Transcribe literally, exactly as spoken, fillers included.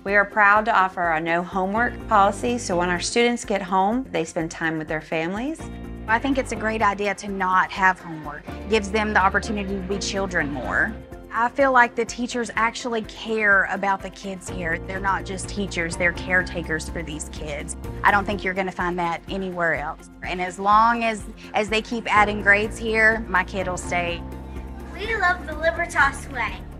We are proud to offer a no homework policy, so when our students get home, they spend time with their families. I think it's a great idea to not have homework. It gives them the opportunity to be children more. I feel like the teachers actually care about the kids here. They're not just teachers, they're caretakers for these kids. I don't think you're gonna find that anywhere else. And as long as, as they keep adding grades here, my kid will stay. We love the Libertas way.